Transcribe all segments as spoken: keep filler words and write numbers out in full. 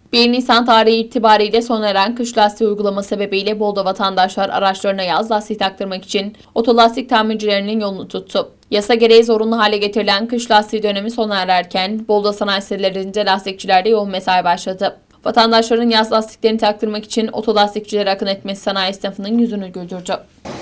bir Nisan tarihi itibariyle sona eren kış lastiği uygulaması sebebiyle Bolu'da vatandaşlar araçlarına yaz lastiği taktırmak için otolastik tamircilerinin yolunu tuttu. Yasa gereği zorunlu hale getirilen kış lastiği dönemi sona ererken Bolu'da sanayi sitelerinde lastikçilerde yoğun mesai başladı. Vatandaşların yaz lastiklerini taktırmak için otolastikçilere akın etmesi sanayi esnafının yüzünü güldürdü.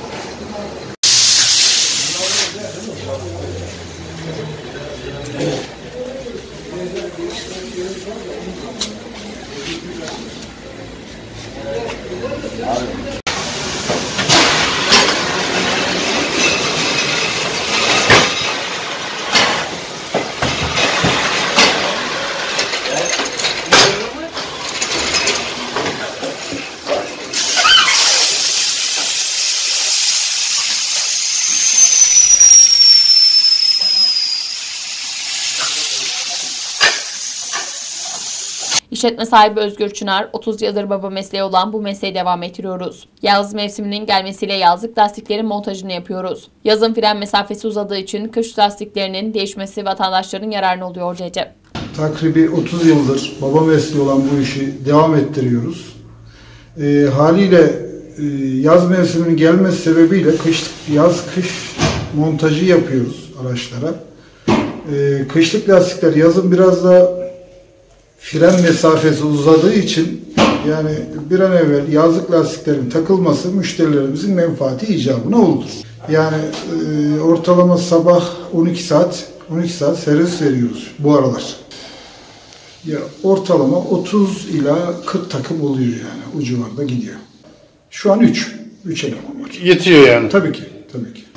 İşletme sahibi Özgür Çınar, otuz yıldır baba mesleği olan bu mesleği devam ettiriyoruz. Yaz mevsiminin gelmesiyle yazlık lastiklerin montajını yapıyoruz. Yazın fren mesafesi uzadığı için kış lastiklerinin değişmesi vatandaşların yararına oluyor dedi. Takribi otuz yıldır baba mesleği olan bu işi devam ettiriyoruz. E, haliyle e, yaz mevsiminin gelmesi sebebiyle kış, yaz-kış montajı yapıyoruz araçlara. E, kışlık lastikler yazın biraz da fren mesafesi uzadığı için yani bir an evvel yazlık lastiklerin takılması müşterilerimizin menfaati icabına olur. Yani e, ortalama sabah on iki saat on iki saat servis veriyoruz bu aralar. Ya ortalama otuz ila kırk takım oluyor yani o civarda gidiyor. Şu an üç üç eleman var. Yetiyor yani. Tabii ki, tabii ki.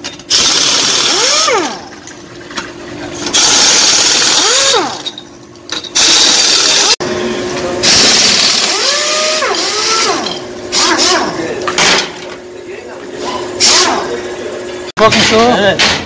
Bakmış o. Evet.